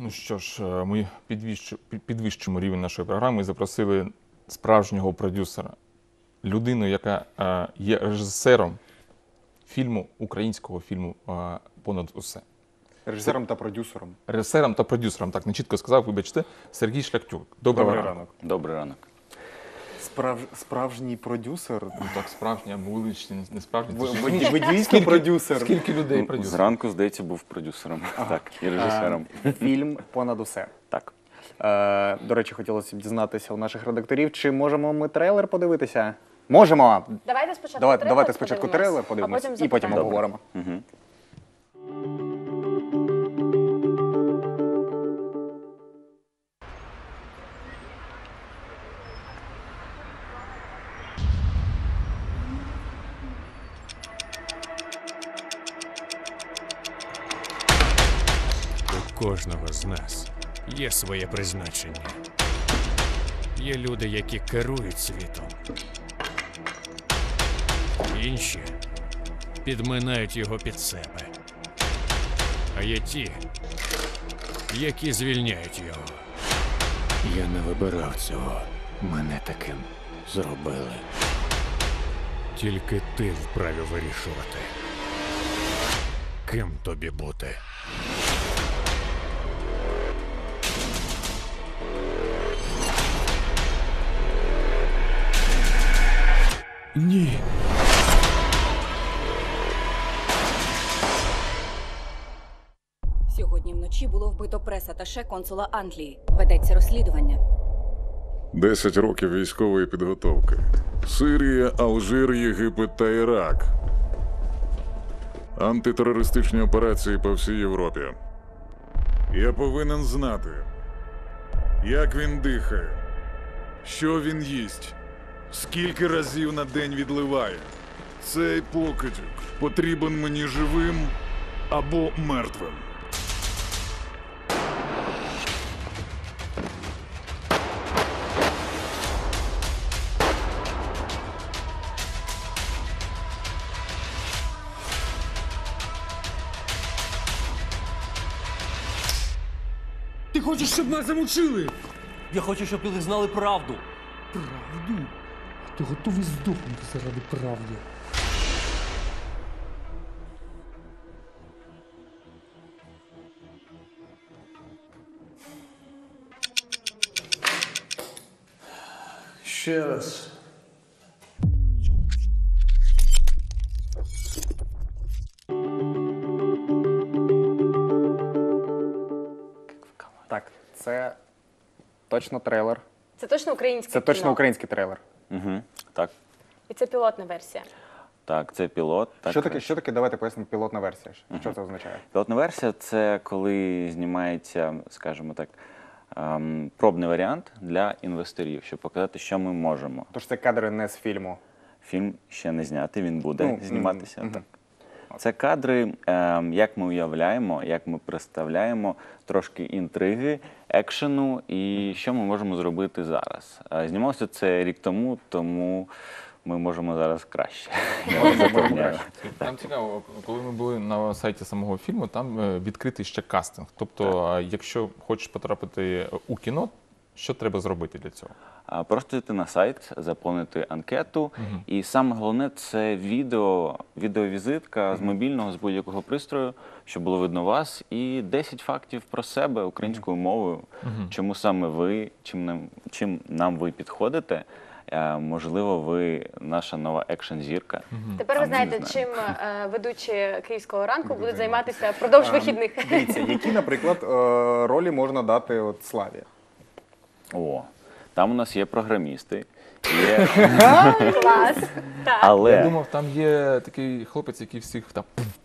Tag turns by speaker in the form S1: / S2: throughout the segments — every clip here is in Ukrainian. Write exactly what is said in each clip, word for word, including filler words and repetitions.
S1: Ну що ж, ми підвищимо рівень нашої програми і запросили справжнього продюсера, людину, яка є режисером фільму, українського фільму «Понад усе».
S2: Режисером та продюсером.
S1: Режисером та продюсером, так, не чітко сказав, вибачте, Сергій Шляхтюк. Доброго
S2: Добрий
S1: ранку.
S2: ранок.
S3: Добрий ранок.
S2: Справж... Справжній продюсер?
S1: Ну так, справжній, або вуличний, не справжній.
S2: Ви- Водійський продюсер.
S1: Скільки людей продюсер?
S3: Зранку, здається, був продюсером. Так, і режисером.
S2: Е, Фільм «Понад усе».
S3: Так.
S2: Е, До речі, хотілося б дізнатися у наших редакторів, чи можемо ми трейлер подивитися? Можемо!
S4: Давайте спочатку
S2: Давайте,
S4: трейлер
S2: давайте спочатку
S4: подивимось,
S2: трейлер
S4: а
S2: подивимось,
S4: потім
S2: і потім
S4: запитання.
S2: обговоримо.
S3: Угу.
S5: У кожного з нас є своє призначення. Є люди, які керують світом. Інші підминають його під себе. А є ті, які звільняють його. Я не вибирав цього. Мене таким зробили. Тільки ти вправі вирішувати, ким тобі бути. Ні.
S6: Сьогодні вночі було вбито прес-аташе консула Англії. Ведеться розслідування.
S7: Десять років військової підготовки. Сирія, Алжир, Єгипет та Ірак. Антитерористичні операції по всій Європі. Я повинен знати, як він дихає, що він їсть, скільки разів на день відливає. Цей покидьок потрібен мені живим або мертвим.
S8: Ти хочеш, щоб нас замучили?
S9: Я хочу, щоб люди знали правду.
S8: Правду? Ти готовий здохнути заради правди.
S9: Ще раз.
S2: Так, це точно трейлер.
S4: Це точно українське
S2: Це точно
S4: кіно?
S2: український трейлер.
S3: Угу. Так.
S4: І це пілотна версія.
S3: Так, це пілот. Так,
S2: Що таке, що таке, давайте пояснимо, пілотна версія. Що це означає?
S3: Пілотна версія – це коли знімається, скажімо так, ем, пробний варіант для інвесторів, щоб показати, що ми можемо.
S2: Тож це кадри не з фільму.
S3: Фільм ще не знятий, він буде
S2: Ну,
S3: зніматися.
S2: мгм.
S3: Так. Це кадри, ем, як ми уявляємо, як ми представляємо, трошки інтриги, екшену і що ми можемо зробити зараз. Е, Знімалося це рік тому, тому ми можемо зараз краще. Я вам запевняю.
S1: Там цікаво, коли ми були на сайті самого фільму, там е, відкритий ще кастинг. Тобто, а, якщо хочеш потрапити у кіно, що треба зробити для цього?
S3: А, Просто йти на сайт, заповнити анкету. І саме головне – це відео, відеовізитка з мобільного, з будь-якого пристрою, щоб було видно вас, і десять фактів про себе українською мовою. Чому саме ви, чим нам, чим нам ви підходите. Е, Можливо, ви наша нова екшн-зірка.
S4: Тепер
S3: А
S4: ви
S3: ми
S4: знаєте,
S3: не
S4: чим
S3: знаємо.
S4: е, ведучі Київського ранку будуть займатися впродовж
S2: Ем,
S4: вихідних.
S2: Дивіться, які, наприклад, е, ролі можна дати от Славі?
S3: О, там у нас є програмісти, є...
S4: Клас. Так.
S3: але
S1: Я думав, там є такий хлопець, який всіх там...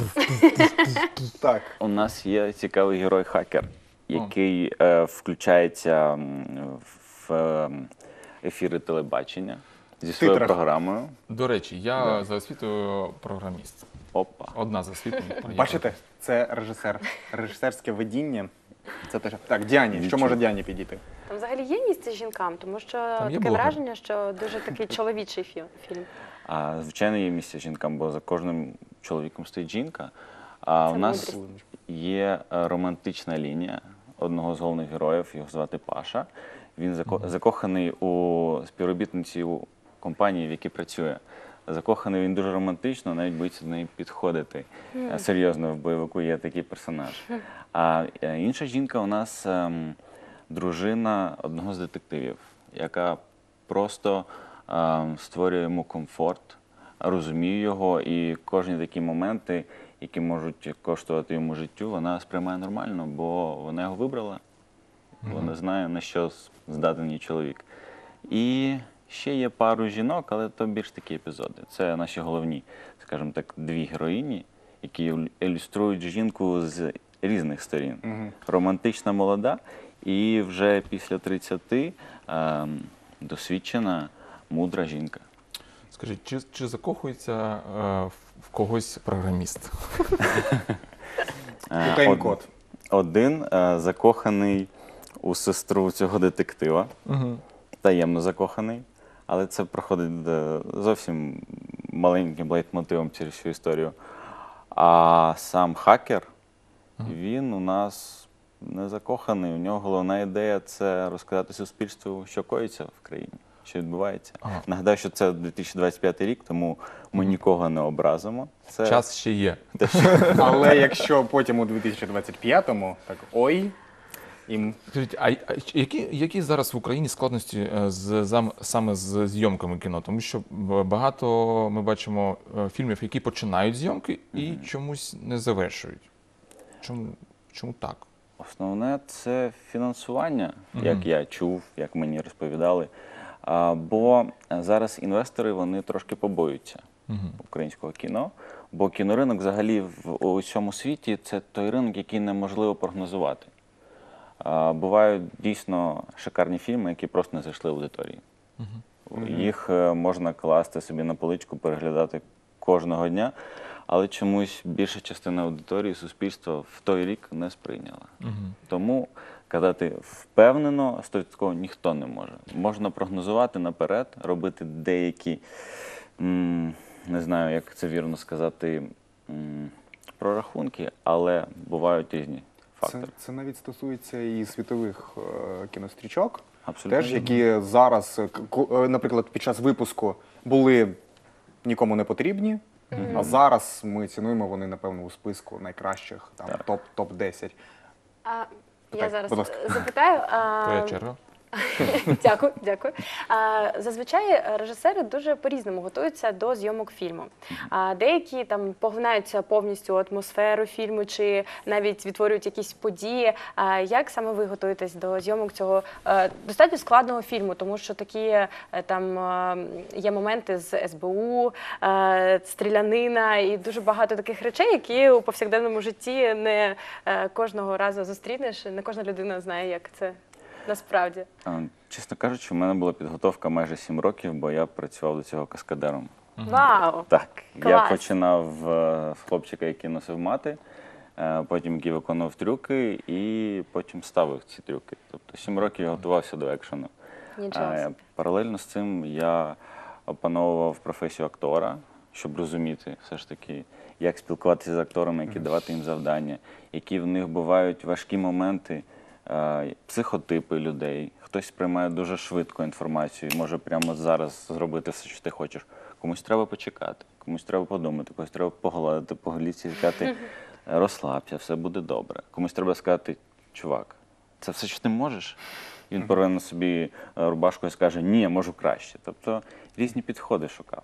S2: Так.
S3: у нас є цікавий герой-хакер, який е, включається м, в е, ефіри телебачення зі своєю
S2: Титрах.
S3: програмою.
S1: До речі, я за освітою програміст.
S3: Опа.
S1: Одна за освітою.
S2: Бачите, це режисер. Режисерське видіння. Це те, що... Так, Діані. Що
S3: Нічого.
S2: може Діані підійти?
S4: Там взагалі є місце жінкам, тому що
S1: є
S4: таке
S1: блогер.
S4: враження, що дуже такий чоловічий фі- фільм.
S3: А, звичайно, є місце жінкам, бо за кожним чоловіком стоїть жінка. А
S4: Це
S3: у нас
S4: мудрість.
S3: є е, романтична лінія. одного з головних героїв, його звати Паша. Він зако- закоханий у співробітниці у компанії, в якій працює. Закоханий він дуже романтично, навіть боїться до неї підходити. Е, Серйозно, в бойовику є такий персонаж. А е, інша жінка у нас ем, дружина одного з детективів, яка просто ем, створює йому комфорт, розуміє його, і кожні такі моменти, які можуть коштувати йому життю, вона сприймає нормально, бо вона його вибрала. Вона знає, на що здатен її чоловік. І ще є пару жінок, але то більш такі епізоди. Це наші головні, скажімо так, дві героїні, які ілюструють жінку з різних сторін. Романтична молода і вже після тридцяти ем, досвідчена, мудра жінка.
S1: Скажіть, чи, чи закохується е, в- в когось програміст?
S3: Е,
S2: Шукаємо
S3: од-
S2: код.
S3: Один е, закоханий у сестру цього детектива, таємно закоханий, але це проходить е, зовсім маленьким лейтмотивом через всю історію. А сам хакер, він у нас не закоханий. У нього головна ідея – це розказати суспільству, що коїться в країні, що відбувається.
S1: Ага.
S3: Нагадаю, що це дві тисячі двадцять п'ятий рік, тому ми нікого не образимо. Це
S1: Час ще є.
S2: Але якщо потім у дві тисячі двадцять п'ятому, так ой, їм
S1: Скажіть, а, а які, які зараз в Україні складності е, з, зам- саме з зйомками кіно? Тому що б- багато ми бачимо е, фільмів, які починають зйомки і чомусь не завершують. Чому, чому так?
S3: Основне – це фінансування, як я чув, як мені розповідали. А, Бо зараз інвестори, вони трошки побоюються українського кіно, бо кіноринок взагалі в усьому світі – це той ринок, який неможливо прогнозувати. А, Бувають дійсно шикарні фільми, які просто не зайшли в аудиторії. Їх е, можна класти собі на поличку, переглядати кожного дня, але чомусь більша частина аудиторії, суспільства в той рік не сприйняла. Тому казати впевнено, сто відсотків ніхто не може. Можна прогнозувати наперед, робити деякі, м, не знаю, як це вірно сказати, м, прорахунки, але бувають різні
S2: це,
S3: фактори.
S2: це навіть стосується і світових е, кінострічок,
S3: Абсолютно
S2: теж
S3: вірно.
S2: які зараз, е, к- ко- е, наприклад, під час випуску були нікому не потрібні, а зараз ми цінуємо вони, напевно, у списку найкращих, там, топ, топ десять.
S4: А, я
S2: Так,
S4: зараз
S2: будь ласка.
S4: запитаю. а,
S1: Твоя черга.
S4: Дякую, дякую. А, Зазвичай режисери дуже по-різному готуються до зйомок фільму. А деякі там поглинаються повністю у атмосферу фільму чи навіть відтворюють якісь події. А як саме ви готуєтесь до зйомок цього е, достатньо складного фільму? Тому що такі е, там е, є моменти з ес бе у, е, стрілянина і дуже багато таких речей, які у повсякденному житті не е, кожного разу зустрінеш. Не кожна людина знає, як це насправді.
S3: А, Чесно кажучи, в мене була підготовка майже сім років, бо я працював до цього каскадером.
S4: Вау!
S3: Так, я
S4: Клас.
S3: починав е, з хлопчика, який носив мати, е, потім який виконував трюки, і потім ставив ці трюки. Тобто сім років я готувався до екшену.
S4: Нічого
S3: Е,
S4: собі.
S3: Паралельно з цим я опановував професію актора, щоб розуміти все ж таки, як спілкуватися з акторами, які давати їм завдання, які в них бувають важкі моменти, е, психотипи людей. Хтось сприймає дуже швидко інформацію і може прямо зараз зробити все, що ти хочеш. Комусь треба почекати, комусь треба подумати, комусь треба погладити по голівці і сказати, розслабся, все буде добре. Комусь треба сказати, чувак, це все, що ти можеш? І він порве на собі е, рубашку і скаже, ні, я можу краще. Тобто різні підходи шукав.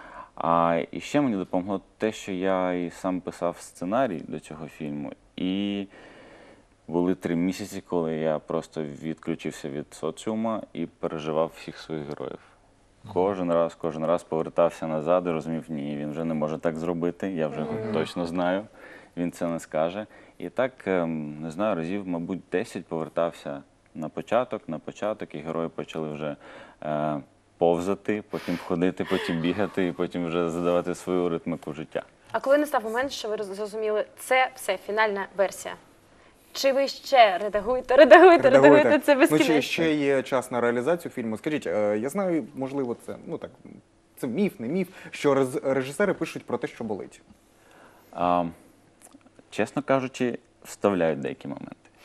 S3: А і ще мені допомогло те, що я і сам писав сценарій до цього фільму. І були три місяці, коли я просто відключився від соціума і переживав всіх своїх героїв. Кожен раз, кожен раз повертався назад і розумів, ні, він вже не може так зробити, я вже точно знаю, він це не скаже. І так, ем, не знаю, разів, мабуть, десять повертався на початок, на початок, і герої почали вже е, повзати, потім ходити, потім бігати, і потім вже задавати свою ритмику життя.
S4: А коли настав момент, що ви роз- зрозуміли, це все, фінальна версія? Чи ви ще редагуєте, редагуєте, редагуєте, це
S2: Ну,
S4: безкінечно?
S2: чи ще є час на реалізацію фільму? Скажіть, е, я знаю, можливо, це, ну так, це міф, не міф, що рез- режисери пишуть про те, що болить.
S3: А, чесно кажучи, вставляють деякі моменти.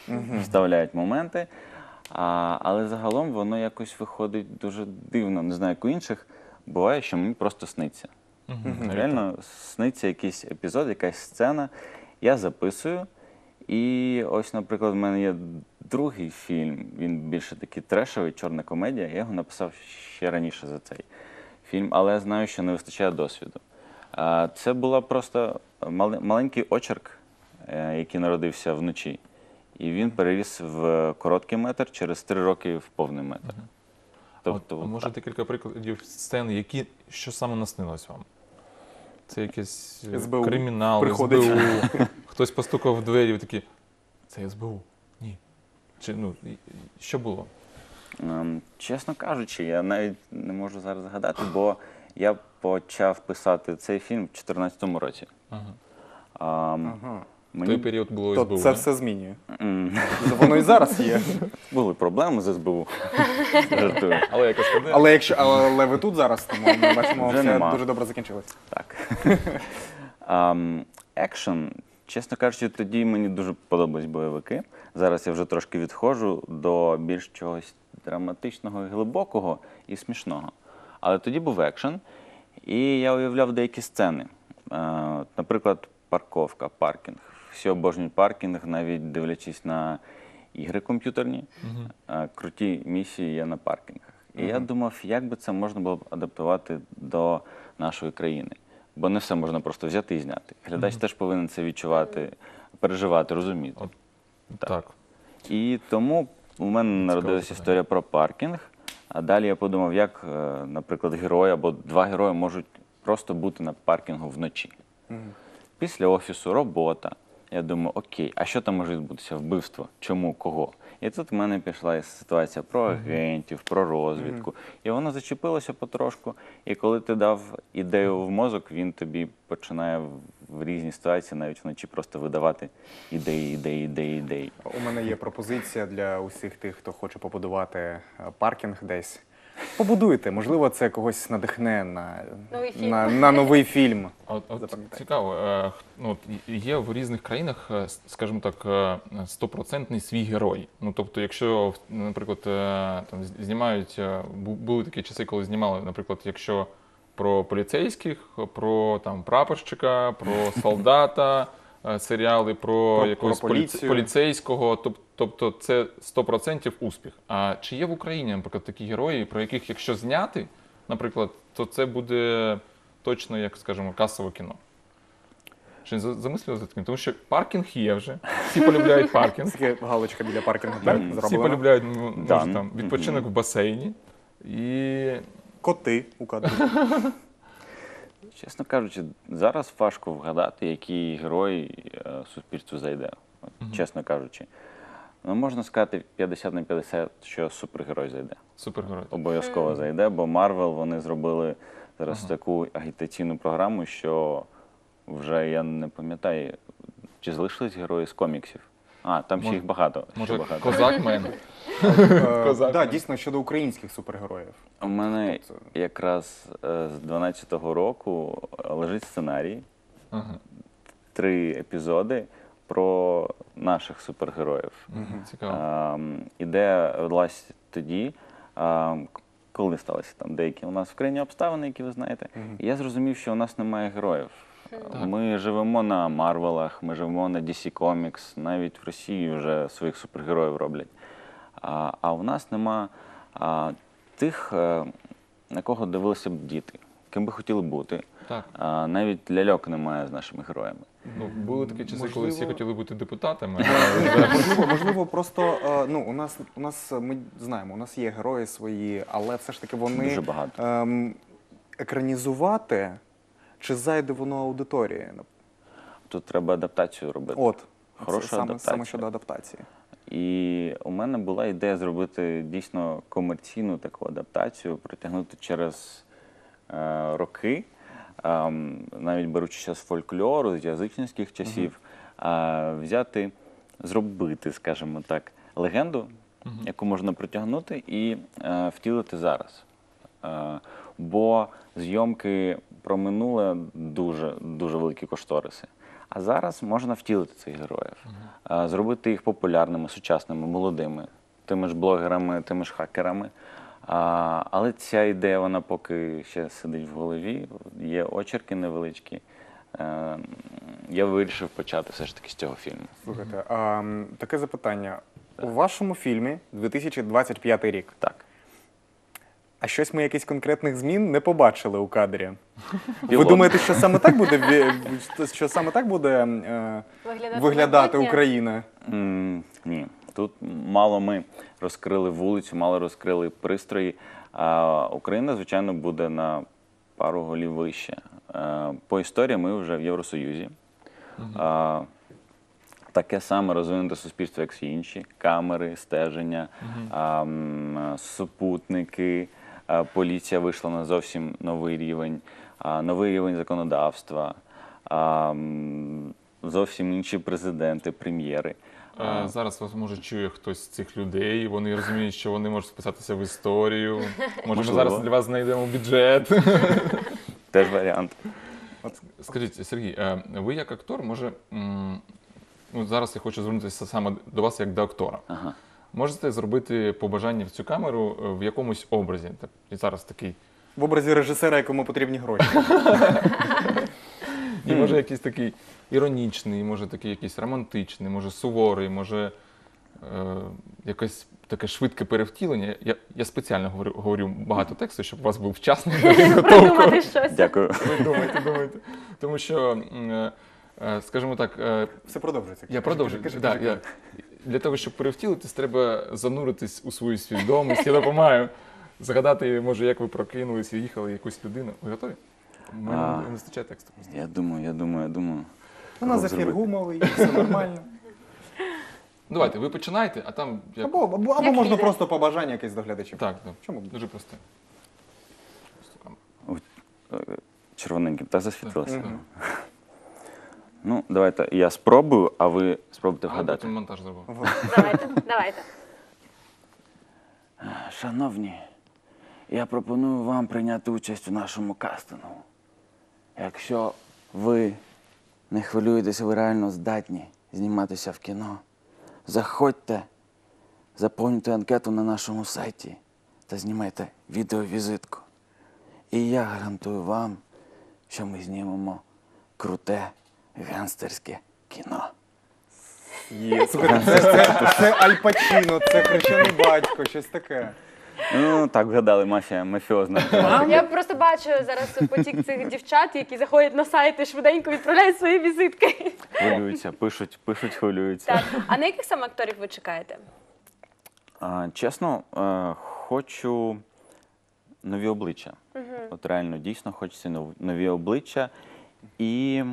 S3: вставляють моменти. А, але загалом воно якось виходить дуже дивно. Не знаю, як у інших. Буває, що мені просто сниться. Реально сниться якийсь епізод, якась сцена. Я записую. І ось, наприклад, в мене є другий фільм, він більше такий трешовий, чорна комедія. Я його написав ще раніше за цей фільм, але я знаю, що не вистачає досвіду. А, Це була просто мал- маленький очерк, е, який народився вночі. І він переріс в короткий метр, через три роки в повний метр.
S1: Тобто, От, може,
S3: так.
S1: декілька прикладів сцен, які, що саме наснилось вам? Це якийсь е,
S2: ес бе у
S1: кримінал,
S2: приходить.
S1: ес бе у, хтось постукав в двері і такі, це ес бе у? Ні. Чи, ну, і- і- що було?
S3: Ем, Чесно кажучи, я навіть не можу зараз згадати, бо я почав писати цей фільм в дві тисячі чотирнадцятому році.
S1: Ага.
S3: Ем,
S2: Ага.
S1: В
S3: Мені
S1: той період було
S2: То
S1: ес бе у,
S2: це
S1: да?
S2: все змінює.
S3: м,
S2: Воно і зараз є.
S3: були проблеми з ес бе у. Жартую.
S1: Але якось складне.
S2: Але якщо але ви тут зараз, тому ми бачимо,
S3: Вже
S2: все
S3: нема.
S2: дуже добре закінчилось.
S3: Так. Ам, Екшен, чесно кажучи, тоді мені дуже подобались бойовики. Зараз я вже трошки відходжу до більш чогось драматичного і глибокого і смішного. Але тоді був екшен, і я уявляв деякі сцени. Е, Наприклад, парковка, паркінг. Всі обожнюють паркінг, навіть дивлячись на ігри комп'ютерні. Е, Круті місії є на паркінгах. І я думав, як би це можна було б адаптувати до нашої країни. Бо не все можна просто взяти і зняти. Глядач теж повинен це відчувати, переживати, розуміти.
S1: От, так.
S3: І тому у мене народилася
S1: питання.
S3: історія про паркінг. А далі я подумав, як, е, наприклад, герой або два герої можуть просто бути на паркінгу вночі. Після офісу робота. Я думаю, окей, а що там може відбутися? Вбивство? Чому? Кого? І тут в мене пішла ситуація про агентів, про розвідку. І воно зачепилося потрошку. І коли ти дав ідею в мозок, він тобі починає в- в різні ситуації, навіть вночі, просто видавати ідеї, ідеї, ідеї, ідеї.
S2: У мене є пропозиція для усіх тих, хто хоче побудувати е, паркінг десь. Побудуйте, можливо, це когось надихне на,
S4: Новий фільм.
S2: на, на новий фільм.
S1: От, от
S2: Запам'ятайте.
S1: цікаво, е, х- ну, от і- є в різних країнах, е, с- скажімо так, е, стопроцентний свій герой. Ну, тобто, якщо, наприклад, е, там з- знімають, е, бу- були такі часи, коли знімали, наприклад, якщо про поліцейських, про там прапорщика, про солдата, е, серіали про,
S2: Про-
S1: якогось
S2: про
S1: поліц-
S2: поліцію.
S1: поліцейського, тоб- тобто це сто процентів успіх. А чи є в Україні, наприклад, такі герої, про яких, якщо зняти, наприклад, то це буде точно, як скажімо, касове кіно? Чи за- замислювалися таким? Тому що паркінг є вже, всі полюбляють паркінг,
S2: Таке галочка біля паркінгу так,
S1: всі
S2: зроблена.
S1: полюбляють ну,
S3: Да.
S1: може, там, відпочинок в басейні. І
S2: Коти у кадрі.
S3: Чесно кажучи, зараз важко вгадати, який герой е, суспільству зайде. От, чесно кажучи. Ну, можна сказати п'ятдесят на п'ятдесят, що супергерой зайде.
S1: супергерой.
S3: Обов'язково зайде, бо Марвел, вони зробили зараз таку агітаційну програму, що вже я не пам'ятаю, чи залишились герої з коміксів. А, там ще
S1: Може-
S3: їх багато. ще
S1: Може,
S3: багато.
S1: козак мен.
S2: Е,
S1: Козак.
S2: да, дійсно, щодо українських супергероїв.
S3: У мене
S2: Тобто-
S3: якраз е, з дванадцятого року е, лежить сценарій,
S1: Ага.
S3: три епізоди про наших супергероїв.
S1: Цікаво.
S3: Ем, Ідея велась тоді, ем, к- коли сталися там деякі у нас в країні обставини, які ви знаєте. І я зрозумів, що у нас немає героїв. Ми живемо на Марвелах, ми живемо на ді сі Comics, навіть в Росії вже своїх супергероїв роблять. А, а у нас нема а, тих, е, на кого дивилися б діти, ким би хотіли бути.
S1: Так.
S3: А, навіть ляльок немає з нашими героями.
S1: Ну, були такі часи, коли всі
S2: Можливо-
S1: хотіли бути депутатами.
S2: Можливо, можливо, просто е, ну, у нас, у нас, е, ми знаємо, у нас є герої свої, але все ж таки вони
S3: Дуже багато.
S2: ем, екранізувати, чи зайде воно аудиторії?
S3: Тут треба адаптацію робити.
S2: От,
S3: Хороша
S2: це саме,
S3: адаптація.
S2: саме щодо адаптації.
S3: І у мене була ідея зробити дійсно комерційну таку адаптацію, протягнути через е, роки, ем, навіть беручи з фольклору, з язичницьких часів, е, взяти, зробити, скажімо так, легенду, яку можна протягнути і е, втілити зараз. Е, бо зйомки про минуле дуже, дуже великі кошториси. А зараз можна втілити цих героїв, а, зробити їх популярними, сучасними, молодими, тими ж блогерами, тими ж хакерами. А, але ця ідея, вона поки ще сидить в голові, є очерки невеличкі. Е, я вирішив почати все ж таки з цього фільму.
S2: Слухайте, а, м, таке запитання. У вашому фільмі дві тисячі двадцять п'ятий рік.
S3: Так.
S2: А щось ми якихось конкретних змін не побачили у кадрі. Ви
S3: Пілот.
S2: думаєте, що саме так буде, ві- що саме так буде е,
S4: Виглядати
S2: виглядати
S4: майбутнє?
S2: Україна?
S3: М, ні, тут мало ми розкрили вулицю, мало розкрили пристрої. А Україна, звичайно, буде на пару голів вище. Е, По історії ми вже в Євросоюзі. А, Таке саме розвинуте суспільство, як всі інші. Камери, стеження, а, м, супутники. А, Поліція вийшла на зовсім новий рівень, а, новий рівень законодавства, а, м, зовсім інші президенти, прем'єри.
S1: А, зараз вас може чує хтось з цих людей, вони розуміють, що вони можуть вписатися в історію. Може, ми
S3: Можливо.
S1: зараз для вас знайдемо бюджет.
S3: Теж варіант.
S1: От скажіть, Сергій, е, ви як актор, може, м, ну, зараз я хочу звернутися саме до вас як до актора.
S3: Ага.
S1: Можете зробити побажання в цю камеру е, в якомусь образі? Так, і зараз такий,
S2: В образі режисера, якому потрібні гроші.
S1: і може якийсь такий іронічний, може такий якийсь романтичний, може суворий, може е, якесь таке швидке перевтілення. Я, я спеціально говорю, говорю багато тексту, щоб у вас був вчасний підготовка.
S4: Придумати щось.
S3: Дякую.
S1: Ви думаєте, думаєте. Тому що, м, е, е, скажімо так, е,
S2: Все продовжується.
S1: я
S2: Кажи,
S1: продовжую.
S2: кажи,
S1: Да,
S2: кажи,
S1: я, для того, щоб перевтілитись, треба зануритись у свою свідомість. Я допомагаю згадати, може, як ви прокинулись і їхали якусь людину. Ви готові? У мене
S3: А.
S1: не вистачає тексту. просто.
S3: Я думаю, я думаю, я думаю.
S2: У нас
S3: Кого
S2: ефір
S3: зробити?
S2: гумовий, все нормально.
S1: Давайте, ви починайте, а там я...
S2: Або, або, або
S4: Як
S2: можна
S4: лідер.
S2: просто побажання якесь до глядачів.
S1: Так, так.
S2: Чому б?
S1: Дуже просте. Просто камера.
S3: Е, Червоненьким, так засвітилося?
S2: Мгм.
S3: Ну, давайте я спробую, а ви спробуйте
S1: А
S3: вгадати.
S1: потім монтаж зробив.
S4: Давайте, давайте.
S3: Шановні, я пропоную вам прийняти участь у нашому кастингу. Якщо ви не хвилюєтеся, ви реально здатні зніматися в кіно, заходьте, заповнюйте анкету на нашому сайті та знімайте відеовізитку. І я гарантую вам, що ми знімемо круте гангстерське кіно.
S2: Є. Слухайте, це, це, це Аль Пачіно, це хрещений батько, щось таке.
S3: Ну, так вгадали, мафія, мафіозна.
S4: Я просто бачу зараз потік цих дівчат, які заходять на сайт і швиденько відправляють свої візитки.
S3: Хвилюються, пишуть, пишуть, хвилюються.
S4: Так. А на яких саме акторів ви чекаєте?
S3: А, чесно, е, хочу нові обличчя. От реально, дійсно хочеться нов- нові обличчя і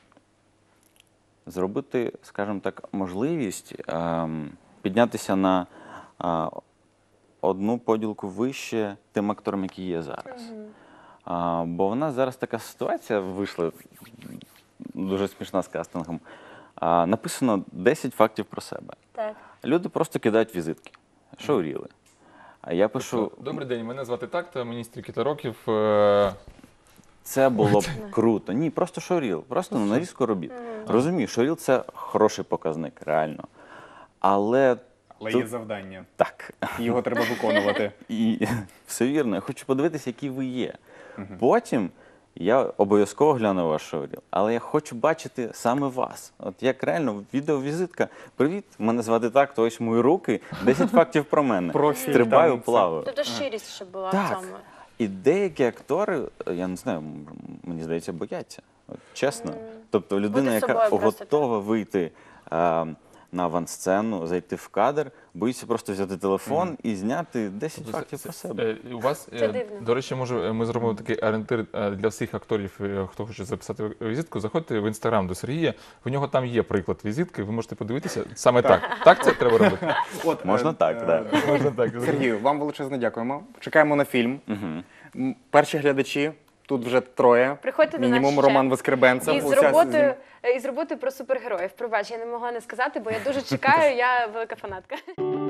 S3: зробити, скажімо так, можливість ем, піднятися на а, одну поділку вище тим акторам, які є зараз. А, бо в нас зараз така ситуація вийшла дуже смішна з кастингом. А, написано десять фактів про себе.
S4: Так.
S3: Люди просто кидають візитки. Шоуріли. А я пишу,
S1: Добрий день, мене звати так-то, мені стільки-то років. е,
S3: це було б круто. Ні, просто шоуріл, просто на нарізку робіт. Розумію, шоуріл – це хороший показник, реально. Але
S2: Але
S3: тут-
S2: є завдання.
S3: так,
S2: І його треба виконувати.
S3: і все вірно, я хочу подивитися, які ви є. Потім я обов'язково гляну ваш шоуріл, але я хочу бачити саме вас. От як реально відеовізитка. Привіт, мене звати так, то ось мої руки, десять фактів про мене.
S2: Профіль,
S3: Стрибаю,
S2: там, це.
S3: плаваю.
S4: Тобто щирість, щоб була
S3: Так.
S4: в цьому.
S3: І деякі актори, я не знаю, м- мені здається, бояться. От, чесно. Тобто людина,
S4: Бути
S3: яка
S4: собою просто,
S3: готова вийти а, на авансцену, зайти в кадр, боїться просто взяти телефон і зняти десять фактів про себе.
S1: Е, У вас,
S4: Це
S1: е,
S4: дивно.
S1: до речі, може, ми зробимо такий орієнтир е, для всіх акторів, е, хто хоче записати візитку. Заходьте в інстаграм до Сергія. В нього там є приклад візитки. Ви можете подивитися саме так. Так це треба робити.
S2: От,
S3: Можна
S2: е,
S3: так,
S2: е,
S3: так.
S1: Можна так.
S2: Сергію, вам величезне дякуємо. Чекаємо на фільм.
S3: Мгм.
S2: М, Перші глядачі, тут вже троє.
S4: Приходьте до нас
S2: Мінімум
S4: ще.
S2: Роман Воскребенцев.
S4: І з
S2: Оця-
S4: роботою, і з роботою про супергероїв. Пробач, я не могла не сказати, бо я дуже чекаю, я велика фанатка.